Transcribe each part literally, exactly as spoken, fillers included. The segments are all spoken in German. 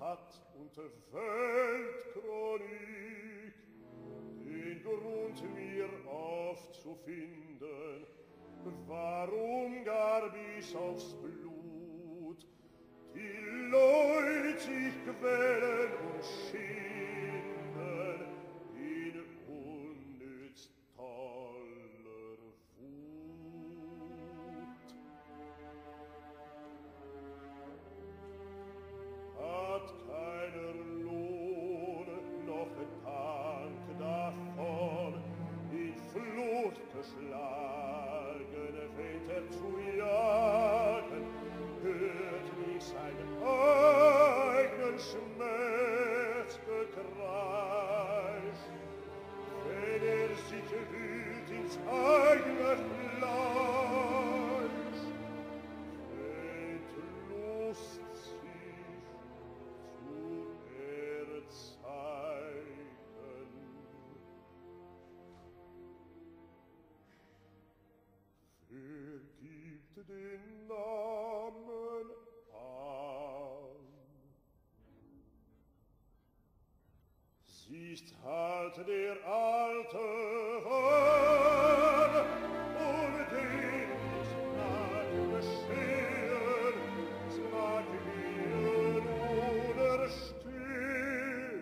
Stadt- und Weltchronik den Grund mir aufzufinden, warum gar bis aufs Blut die Leute sich quälen und schinden in unnütz toller Wut. Hat keiner Lohn noch Dank davon, in Flucht geschlagen Väter zu jagen, hört nicht seinen eigenen Schmerzgekreisch, wenn er sich wühlt ins eigene Fleisch, Entlust sich zu erzeigen. Wer gibt den Namen an? Sie ist halt der alte Hahn, um den es mag geschehen, es mag gehen oder stehen.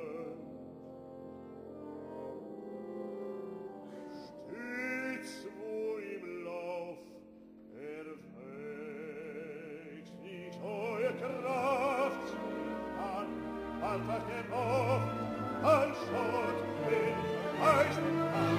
Stets wo im Lauf er wächst, nicht neue Kraft an, einfach der Hoff, an Schott, wenn verheißen kann.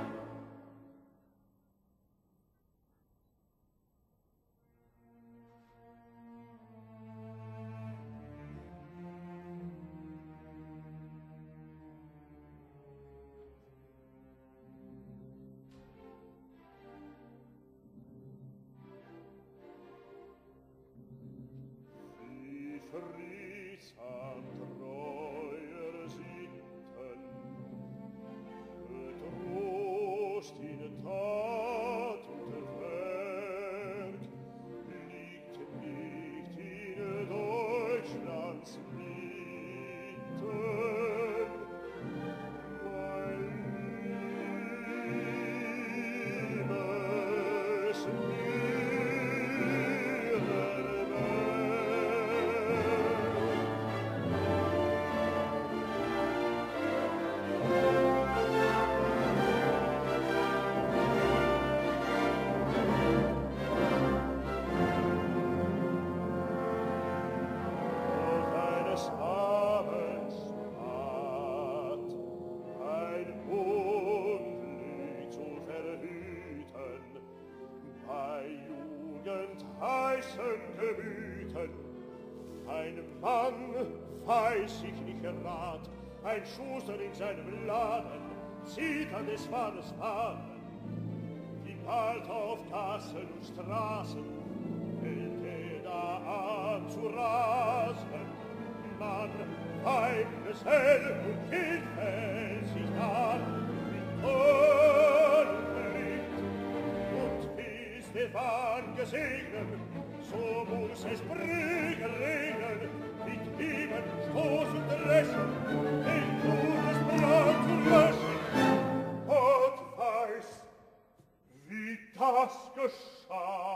Wie friedsam treuer Sitten, Trost in Tat und Werk, liegt nicht in Deutschlands Mitte. Mein liebes, dearer eines Abends hat ein Unglück zu verhüten, bei jugendheißen Gemüten. Ein Mann weiß sich nicht Rat, ein Schuster in seinem Laden zieht an des Mannes Faden. Wie bald auf Gassen und Straßen fällt er da an zu rasen. Man weint es hell und Kind fällt sich an, mit Ton und Licht. Und ist der Wahn gesegnet, so muss es Prügel regnen, mit Hieben, Stoß und Dreschen, den Todesbrand zu löschen. Gott weiß, wie das geschah.